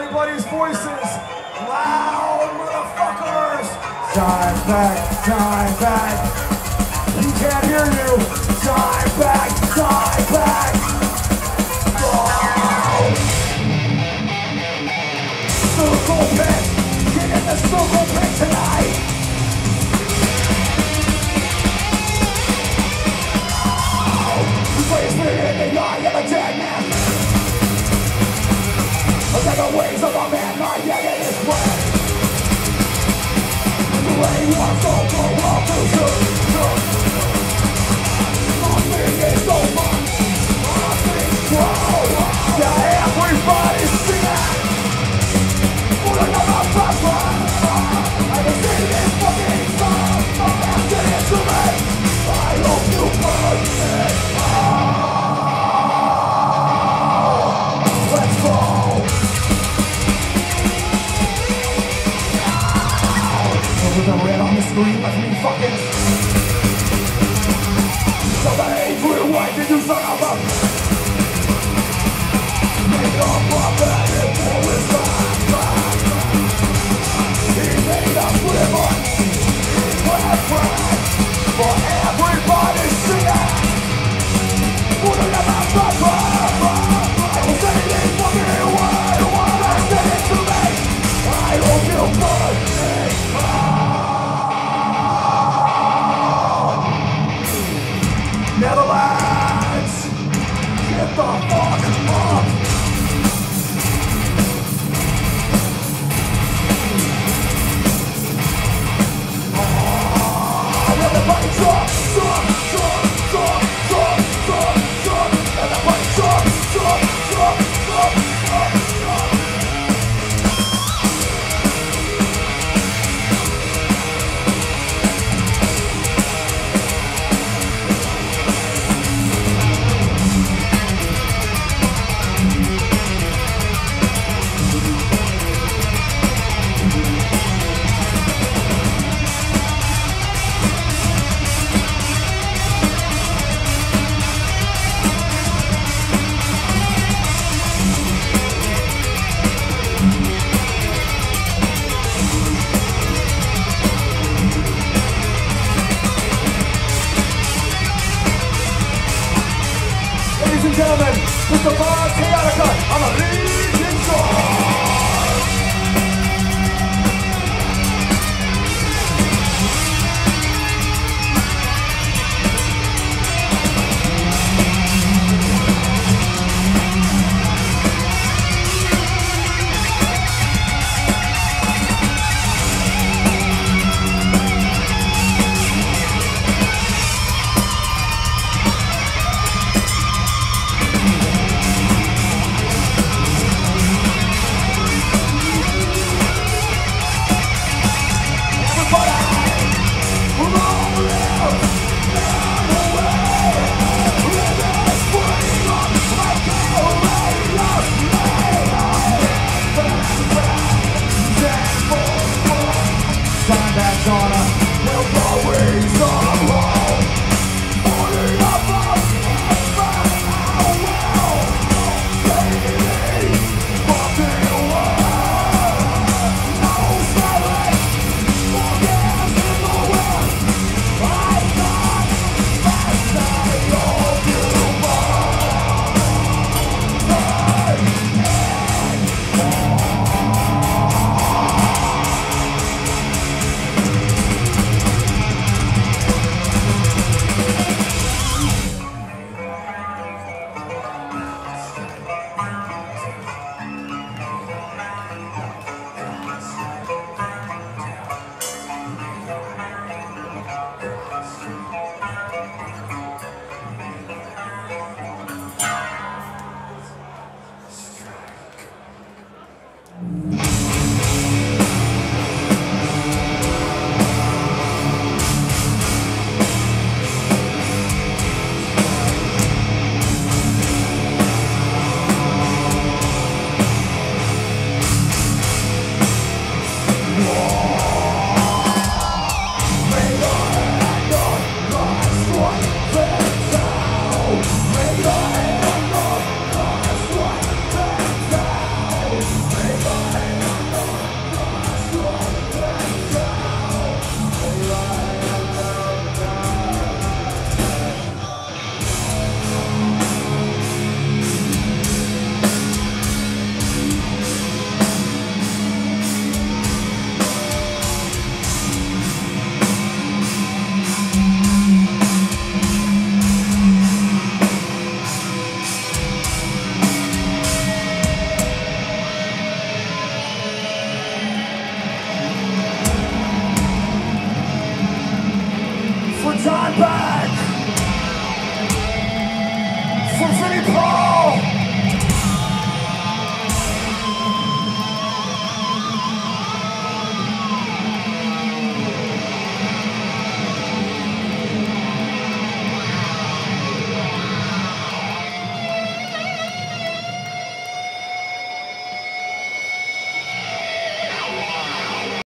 everybody's voices. Loud motherfuckers. Time back. He can't hear you. Time back. Circle pit. Get in the circle pit tonight. Place me in the eye of a dead man. I'll take the wings of a man, my head is wet. The rain wants to go off to nothing is over. Nothing's wrong. Yeah, everybody sing it. Pulling up a papa. I can sing this fucking song. After it to me, I hope you burn it. Let's go. With the red on the screen, let me fucking. So the hatred, why did you son of a? Make up a bed for his back. He made us live on. For everybody singing. Put it in my papa. I will say this fucking word. I said it to me. I hope you burn it. Netherlands, get the fuck up. Everybody drop. Everybody drop. Ladies and gentlemen, Mr. Bob Chaotica on the lead intro.